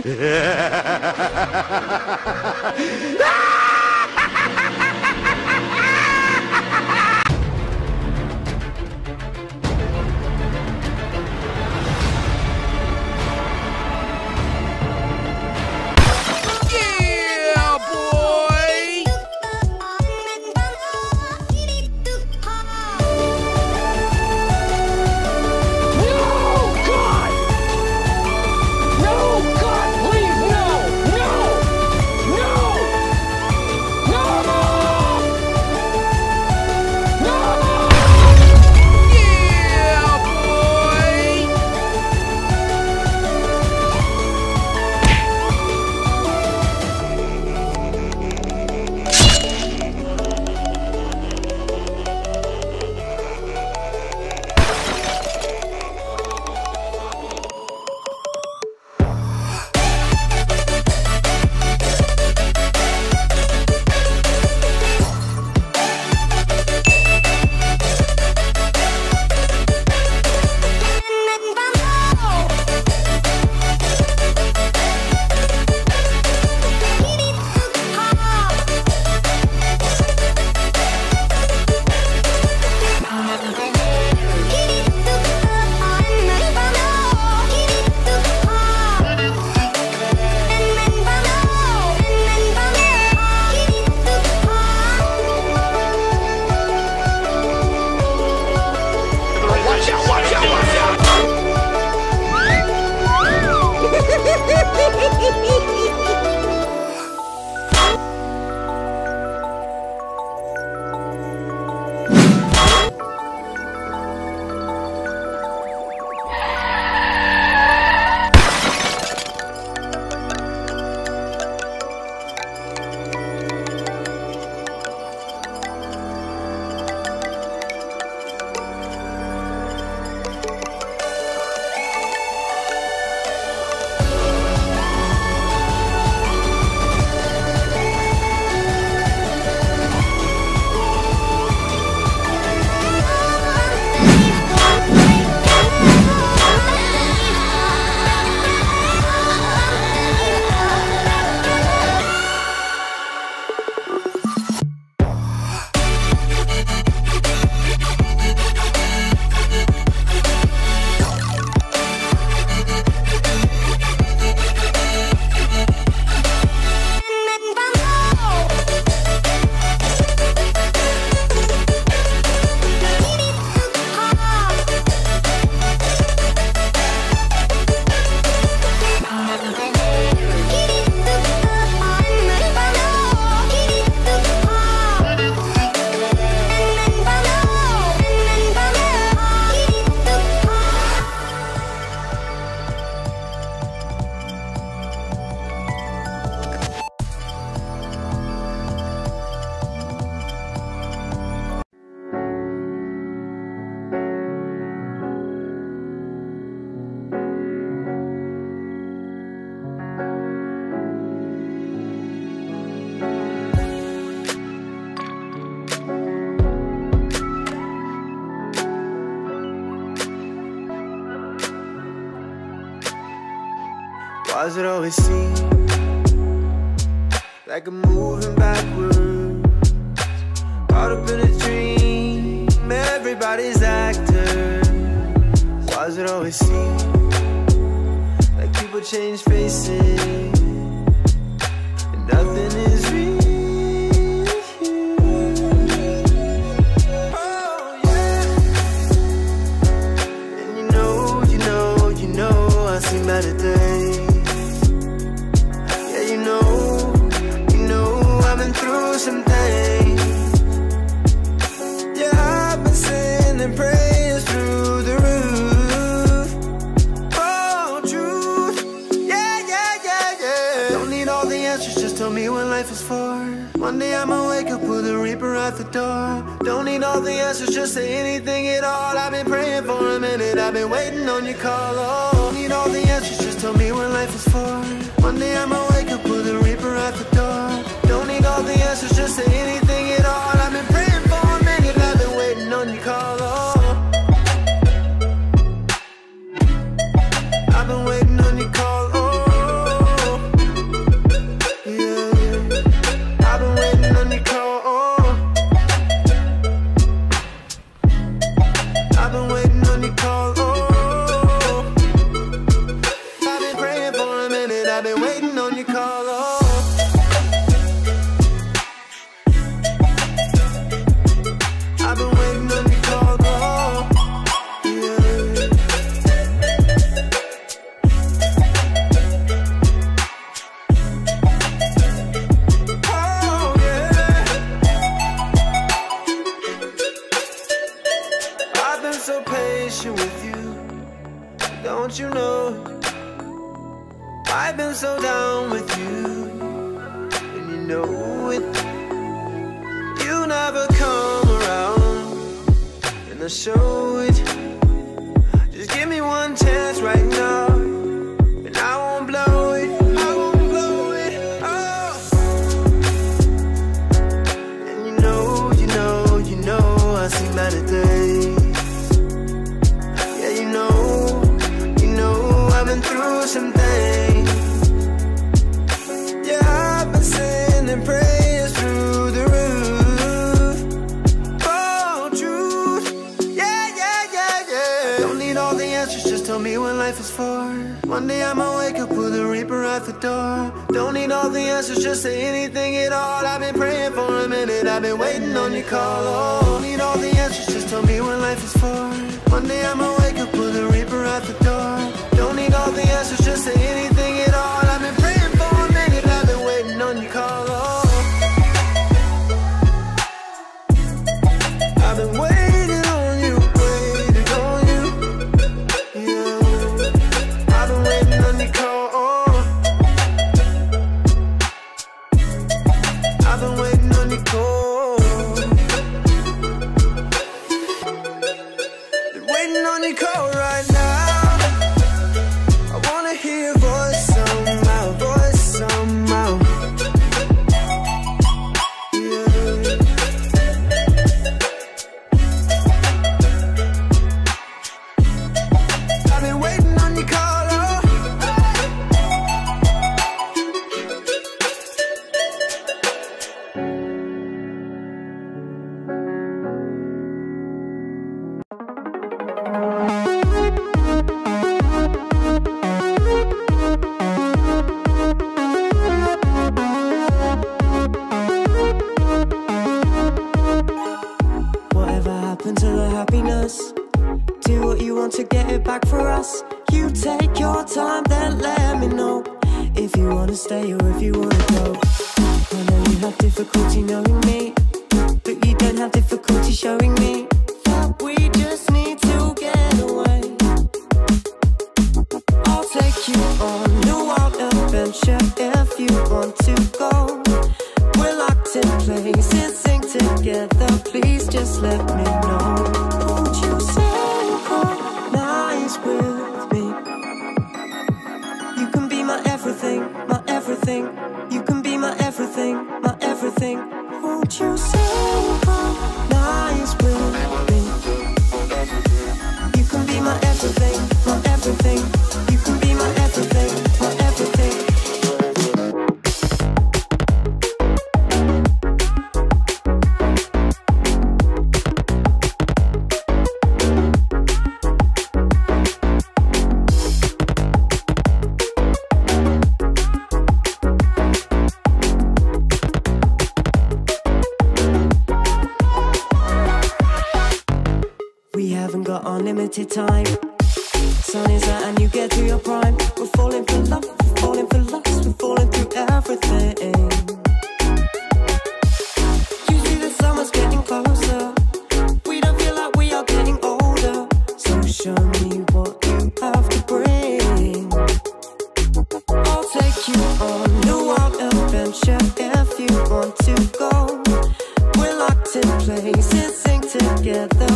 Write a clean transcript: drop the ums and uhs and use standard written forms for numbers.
Why does it always seem like I'm moving backwards? Caught up in a dream, everybody's actors. Why does it always seem like people change faces and nothing is real? Oh yeah. And you know I've seen better days. Yeah, you know I've been through some things. Yeah, I've been sending prayers through the roof. Oh, truth. Yeah. Don't need all the answers, just tell me what life is for. One day I'ma wake up with a reaper at the door. Don't need all the answers, just say anything at all. I've been praying for a minute, I've been waiting on your call. Oh, don't need all the answers, just tell me what life is for. One day I'ma wake up with a reaper at the door. Don't need all the answers, just say anything at all. I've been praying for a minute, I've been waiting on your call. Oh, I've been waiting on your call. Oh, I've been so down with you, and you know it. You never come around, and I show it. Just give me one chance right now, and I won't blow it. I won't blow it. Oh. And you know, I see better days. Yeah, you know, I've been through some things. Yeah, I've been sending prayers through the roof. Oh, truth. Yeah. Don't need all the answers, just tell me what life is for. One day I'ma wake up with a reaper at the door. Don't need all the answers, just say anything at all. I've been praying for a minute, I've been waiting on your call. Oh, don't need all the answers, just tell me what life is for. One day I'ma wake up with a reaper at the door. Don't need all the answers, just say anything at all. I've been praying for a minute, I've been waiting on your call. Oh, I've been waiting on you, yeah. I've been waiting on your call. Oh, I've been waiting on your call. Been waiting on your call right now. I wanna hear your voice somehow, yeah. I've been waiting on your call, oh. Whatever happened to the happiness? Do what you want to get it back for us. You take your time, then let me know if you wanna stay or if you wanna go. I know you have difficulty knowing me, but you don't have difficulty showing me that we just need to get away. I'll take you on a wild adventure if you want to go. We're locked in places, sing together, please just let me know. Won't you synchronize with me? You can be my everything, my everything. You can be my everything, my everything. Won't you synchronize with me? You can be my everything, my everything. You can be my everything, my everything. We haven't got unlimited time. Sun is out and you get to your prime. We're falling for love, we're falling for lust, we're falling through everything. You see the summer's getting closer. We don't feel like we are getting older. So show me what you have to bring. I'll take you on a wild adventure if you want to go. We're locked in places, sing together.